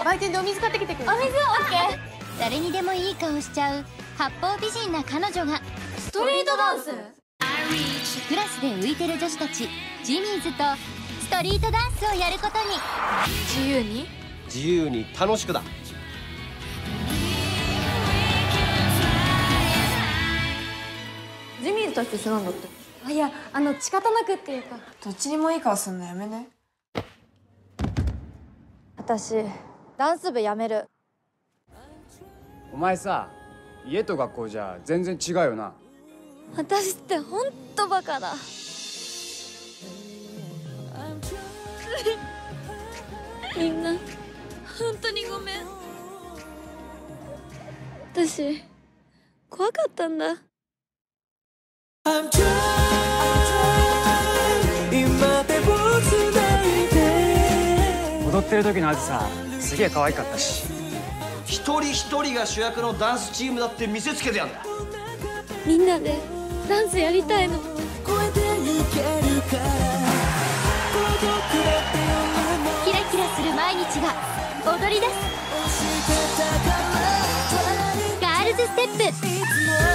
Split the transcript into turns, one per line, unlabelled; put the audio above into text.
売店でお水買ってきてくれる。
お水オッケー。誰にでもいい顔しちゃう八方美人な彼女が
ストリートダンス。
クラスで浮いてる女子たちジミーズとストリートダンスをやることに。
自由に楽しくだ。
ジミーズたちってなんだって。
あ、いや、仕方なくっていうか。
どっちにもいい顔すんのやめね。
私、ダンス部やめる。
お前さ、家と学校じゃ全然違うよな。
私ってほんとバカだ。みんな、本当にごめん。私、怖かったんだ。
踊ってる時のあずさ、すげえ可愛かったし。
一人一人が主役のダンスチームだって見せつけてやんだ。
みんなでダンスやりたいの。
キラキラする毎日が踊り出す。ガールズステップ。